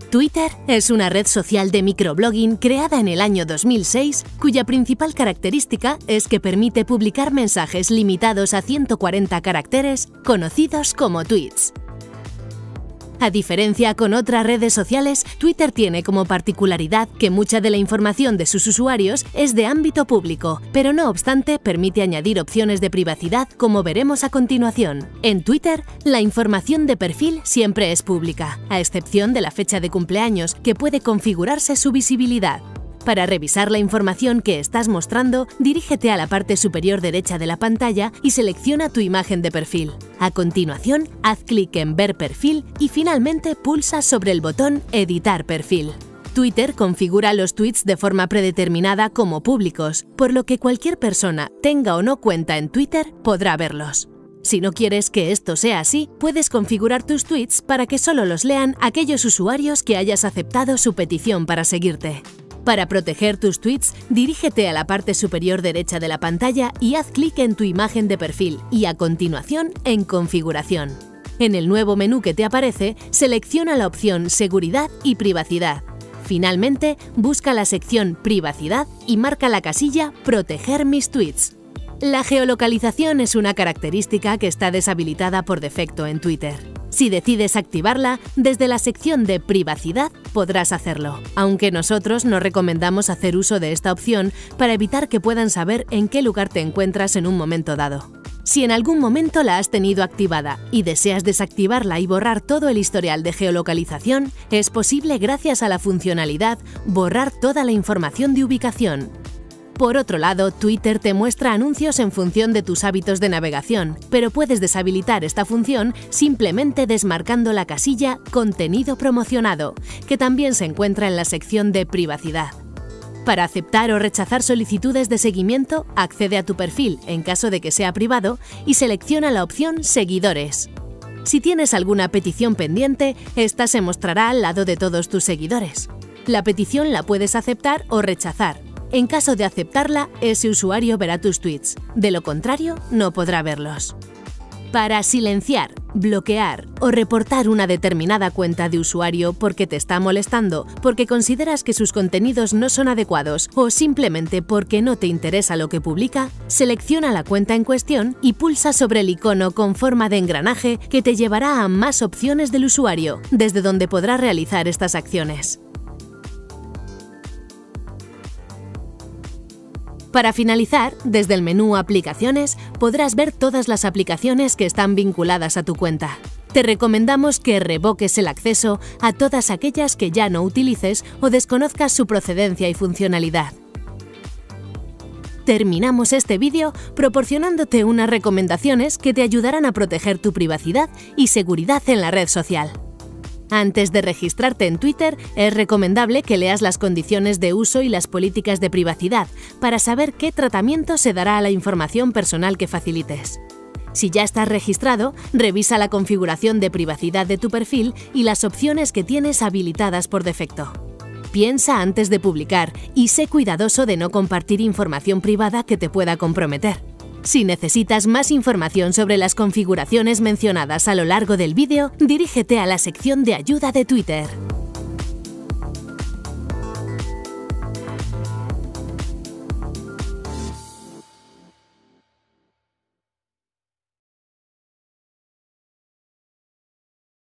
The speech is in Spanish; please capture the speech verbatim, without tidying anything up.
Twitter es una red social de microblogging creada en el año dos mil seis, cuya principal característica es que permite publicar mensajes limitados a ciento cuarenta caracteres, conocidos como tweets. A diferencia con otras redes sociales, Twitter tiene como particularidad que mucha de la información de sus usuarios es de ámbito público, pero no obstante permite añadir opciones de privacidad como veremos a continuación. En Twitter, la información de perfil siempre es pública, a excepción de la fecha de cumpleaños, que puede configurarse su visibilidad. Para revisar la información que estás mostrando, dirígete a la parte superior derecha de la pantalla y selecciona tu imagen de perfil. A continuación, haz clic en Ver perfil y finalmente pulsa sobre el botón Editar perfil. Twitter configura los tweets de forma predeterminada como públicos, por lo que cualquier persona, tenga o no cuenta en Twitter, podrá verlos. Si no quieres que esto sea así, puedes configurar tus tweets para que solo los lean aquellos usuarios que hayas aceptado su petición para seguirte. Para proteger tus tweets, dirígete a la parte superior derecha de la pantalla y haz clic en tu imagen de perfil y a continuación en Configuración. En el nuevo menú que te aparece, selecciona la opción Seguridad y Privacidad. Finalmente, busca la sección Privacidad y marca la casilla Proteger mis tweets. La geolocalización es una característica que está deshabilitada por defecto en Twitter. Si decides activarla, desde la sección de Privacidad podrás hacerlo, aunque nosotros no recomendamos hacer uso de esta opción para evitar que puedan saber en qué lugar te encuentras en un momento dado. Si en algún momento la has tenido activada y deseas desactivarla y borrar todo el historial de geolocalización, es posible gracias a la funcionalidad Borrar toda la información de ubicación. Por otro lado, Twitter te muestra anuncios en función de tus hábitos de navegación, pero puedes deshabilitar esta función simplemente desmarcando la casilla Contenido promocionado, que también se encuentra en la sección de Privacidad. Para aceptar o rechazar solicitudes de seguimiento, accede a tu perfil en caso de que sea privado y selecciona la opción Seguidores. Si tienes alguna petición pendiente, esta se mostrará al lado de todos tus seguidores. La petición la puedes aceptar o rechazar. En caso de aceptarla, ese usuario verá tus tweets, de lo contrario, no podrá verlos. Para silenciar, bloquear o reportar una determinada cuenta de usuario porque te está molestando, porque consideras que sus contenidos no son adecuados o simplemente porque no te interesa lo que publica, selecciona la cuenta en cuestión y pulsa sobre el icono con forma de engranaje que te llevará a más opciones del usuario, desde donde podrás realizar estas acciones. Para finalizar, desde el menú Aplicaciones podrás ver todas las aplicaciones que están vinculadas a tu cuenta. Te recomendamos que revoques el acceso a todas aquellas que ya no utilices o desconozcas su procedencia y funcionalidad. Terminamos este vídeo proporcionándote unas recomendaciones que te ayudarán a proteger tu privacidad y seguridad en la red social. Antes de registrarte en Twitter, es recomendable que leas las condiciones de uso y las políticas de privacidad para saber qué tratamiento se dará a la información personal que facilites. Si ya estás registrado, revisa la configuración de privacidad de tu perfil y las opciones que tienes habilitadas por defecto. Piensa antes de publicar y sé cuidadoso de no compartir información privada que te pueda comprometer. Si necesitas más información sobre las configuraciones mencionadas a lo largo del vídeo, dirígete a la sección de ayuda de Twitter.